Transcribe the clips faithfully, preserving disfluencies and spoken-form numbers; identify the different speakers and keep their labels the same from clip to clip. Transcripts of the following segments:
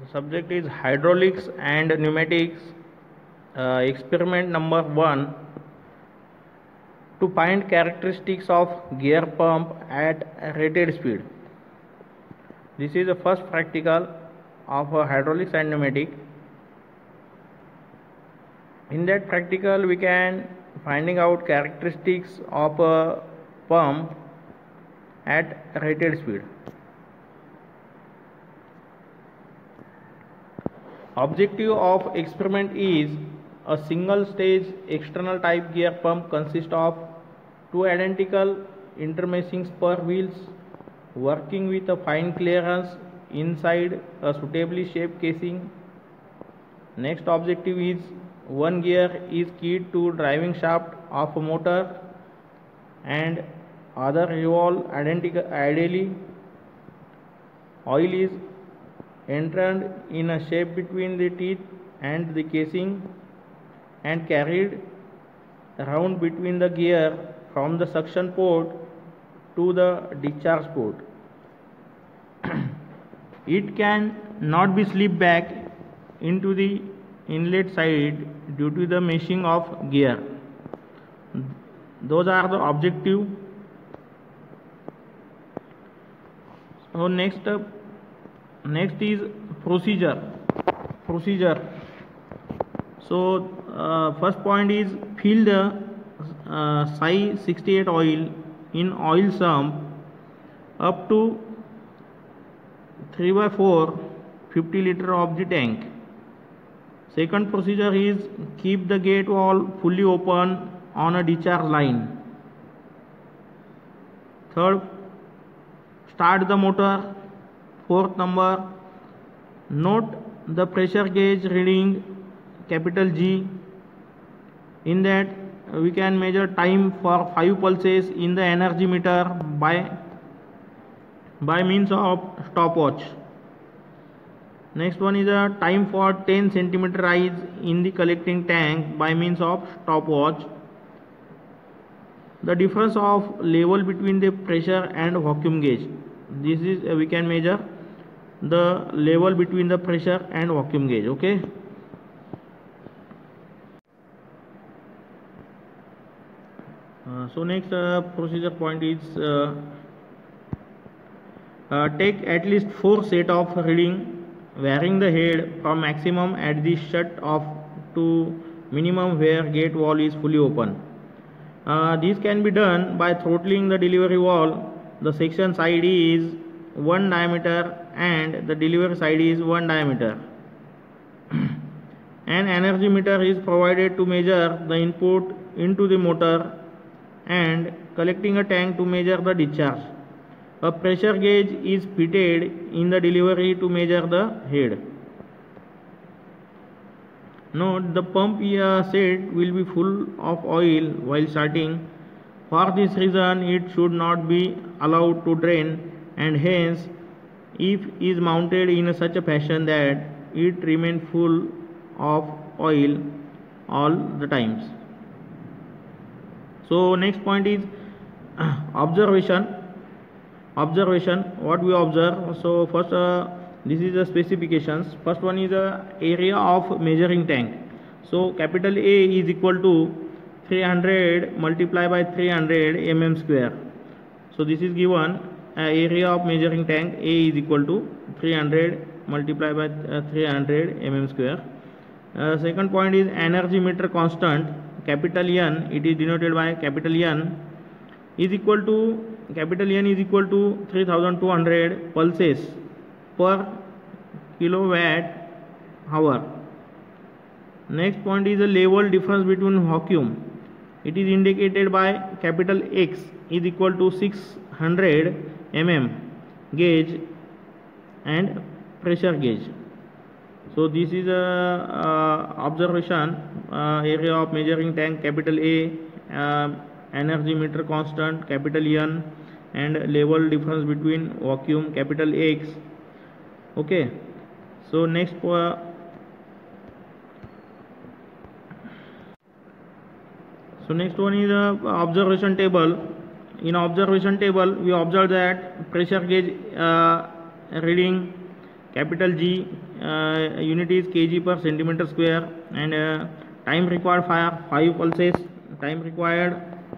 Speaker 1: subject is hydraulics and pneumatics, uh, experiment number one, to find characteristics of gear pump at rated speed. This is the first practical of uh, hydraulics and pneumatic. In that practical we can finding out characteristics of a pump at rated speed. Objective of experiment is a single stage external type gear pump consists of two identical intermeshing spur wheels working with a fine clearance inside a suitably shaped casing. Next objective is one gear is keyed to driving shaft of a motor and other revolve identical ideally. Oil is entered in a shape between the teeth and the casing and carried around between the gear from the suction port to the discharge port. It can not be slipped back into the inlet side due to the meshing of gear. Those are the objective. So next uh, next is procedure. Procedure. So uh, first point is fill the uh, S I sixty-eight oil in oil sump up to three by four fifty liter of the tank. Second procedure is keep the gate valve fully open on a discharge line. Third, start the motor. Fourth number, note the pressure gauge reading capital G. In that we can measure time for five pulses in the energy meter by by means of stopwatch. Next one is a time for ten centimeter rise in the collecting tank by means of stopwatch. The difference of level between the pressure and vacuum gauge. This is uh, we can measure the level between the pressure and vacuum gauge. Okay. Uh, so next uh, procedure point is uh, uh, take at least four set of reading varying the head from maximum at the shut off to minimum where gate valve is fully open. Uh, this can be done by throttling the delivery valve. The section side is one diameter and the delivery side is one diameter. An energy meter is provided to measure the input into the motor and collecting a tank to measure the discharge. A pressure gauge is fitted in the delivery to measure the head. Note the pump uh, set will be full of oil while starting. For this reason it should not be allowed to drain, and hence if is mounted in such a fashion that it remain full of oil all the times. So next point is observation. Observation, what we observe. So first uh, this is the specifications. First one is the area of measuring tank. So capital A is equal to three hundred multiplied by three hundred mm square. So this is given uh, area of measuring tank A is equal to three hundred multiplied by uh, three hundred mm square. Uh, second point is energy meter constant, capital N, it is denoted by capital N, is equal to capital N is equal to three thousand two hundred pulses per kilowatt hour. Next point is the level difference between vacuum. It is indicated by capital X is equal to six hundred millimeter gauge and pressure gauge. So this is a uh, observation, uh, area of measuring tank capital A, uh, energy meter constant capital N, and level difference between vacuum capital X. Okay. So next uh, so next one is the observation table. In observation table we observe that pressure gauge uh, reading capital G uh, unit is kg per centimeter square, and uh, time required for five pulses, time required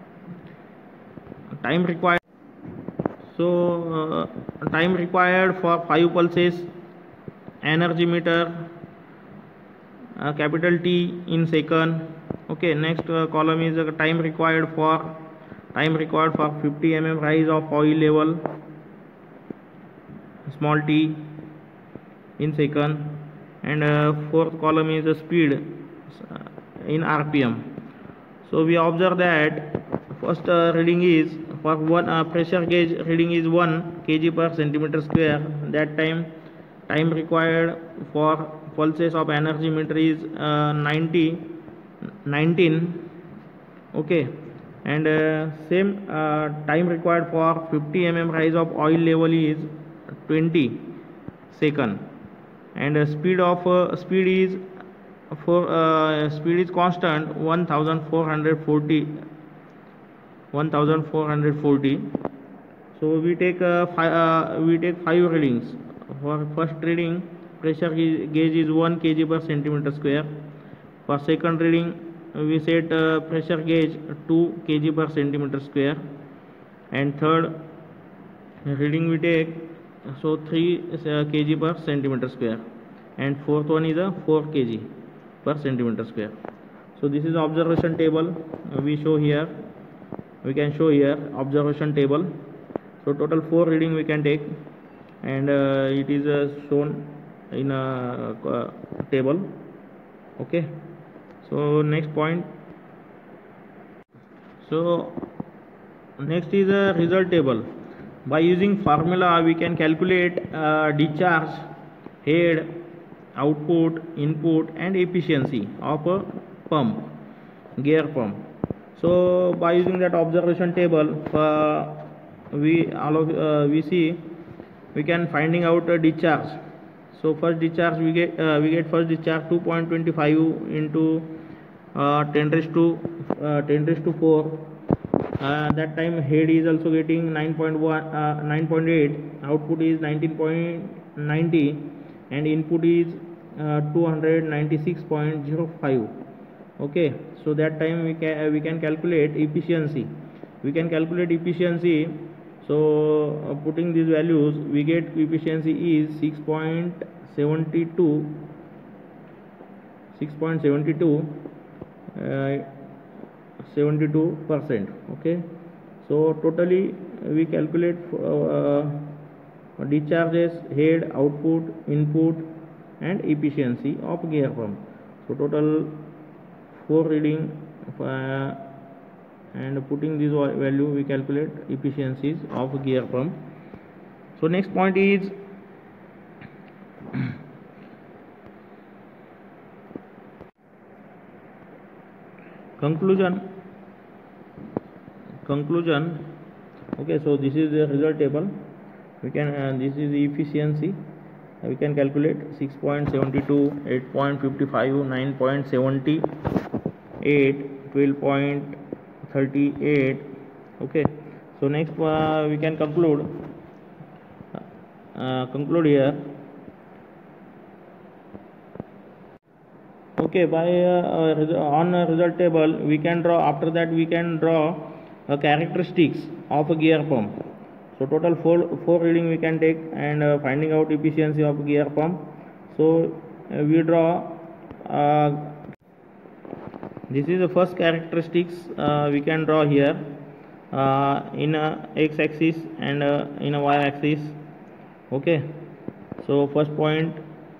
Speaker 1: time required so uh, time required for five pulses, energy meter uh, capital T in second. Okay, next uh, column is uh, time required for time required for fifty millimeter rise of oil level, small t in second. And uh, fourth column is the speed uh, in R P M. So we observe that first uh, reading is for one uh, pressure gauge reading is one kg per centimeter square. That time time required for pulses of energy meter is uh, ninety nineteen. Okay, and uh, same uh, time required for fifty millimeter rise of oil level is twenty second. And uh, speed of uh, speed is for uh, speed is constant one thousand four hundred forty. So we take uh, five, uh, we take five readings. For first reading, pressure gauge is one kg per centimeter square. For second reading, we set uh, pressure gauge two kg per centimeter square. And third reading we take so three uh, kg per centimeter square, and fourth one is a four kg per centimeter square. So this is observation table uh, we show here. We can show here observation table. So total four reading we can take, and uh, it is uh, shown in a uh, table. Okay, so next point. So next is a result table. By using formula we can calculate uh, discharge, head, output, input, and efficiency of a pump, gear pump. So by using that observation table, uh, we allow, uh, we see we can finding out a discharge. So first discharge we get uh, we get first discharge two point two five into uh, ten raised to uh, ten raised to four. Uh, that time head is also getting nine point one uh, nine point eight, output is nineteen point nine zero, and input is uh, two hundred ninety-six point zero five. Okay, so that time we can uh, we can calculate efficiency. We can calculate efficiency. So uh, putting these values, we get efficiency is six point seven two six point seven two uh, seventy-two percent. Okay, so totally we calculate uh, discharges, head, output, input, and efficiency of gear pump. So total four reading uh, and putting this value we calculate efficiencies of gear pump. So next point is conclusion. Conclusion. Okay, so this is the result table. We can uh, this is the efficiency. Uh, we can calculate six point seven two, eight point five five, nine point seven eight, twelve point three eight. Okay, so next uh, we can conclude uh, conclude here. Okay, by uh, on a result table we can draw, after that we can draw uh, characteristics of a gear pump. So total four four reading we can take, and uh, finding out efficiency of gear pump. So uh, we draw uh, this is the first characteristics uh, we can draw here uh, in a x-axis and uh, in a y-axis. Okay, so first point,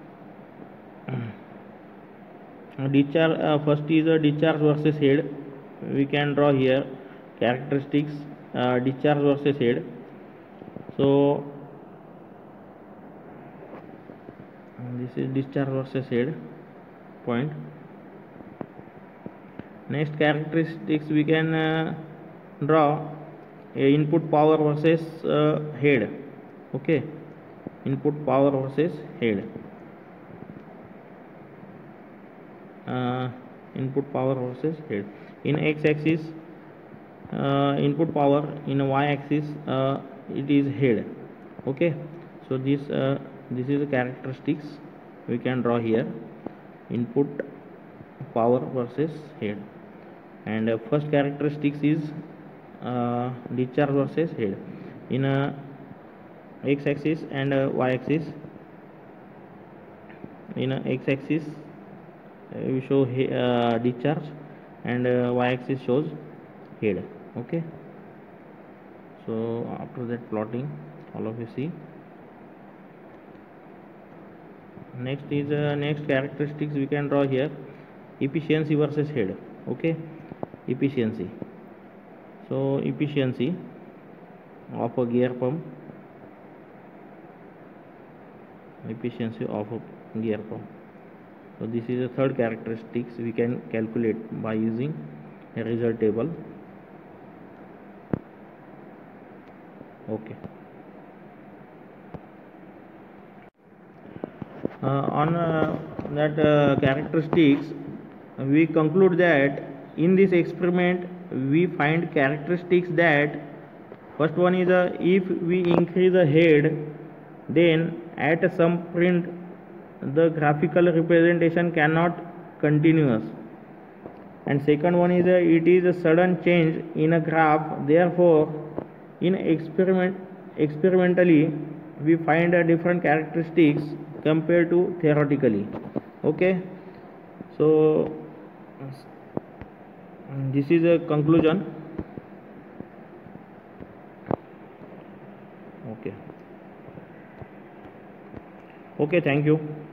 Speaker 1: discharge uh, first is a discharge versus head. We can draw here characteristics uh, discharge versus head. So this is discharge versus head point. Next characteristics we can uh, draw a input power versus uh, head. Okay, input power versus head. Uh, input power versus head. In x-axis uh, input power, in a y-axis uh, it is head. Okay, so this uh, this is the characteristics we can draw here: input, power versus head. And uh, first characteristics is uh, discharge versus head in a x-axis and a y-axis. In a x-axis uh, we show uh, discharge, and uh, y-axis shows head. Okay, so after that plotting, all of you see. Next is uh, next characteristics we can draw here: efficiency versus head. Okay, efficiency. So efficiency of a gear pump, efficiency of a gear pump. So this is the third characteristics we can calculate by using a result table. Okay. Uh, on uh, that uh, characteristics, we conclude that in this experiment we find characteristics that first one is uh, if we increase the head, then at some point the graphical representation cannot continuous. And second one is uh, it is a sudden change in a graph, therefore in experiment experimentally we find a different characteristics compared to theoretically. Okay, so this is a conclusion. Okay, okay, thank you.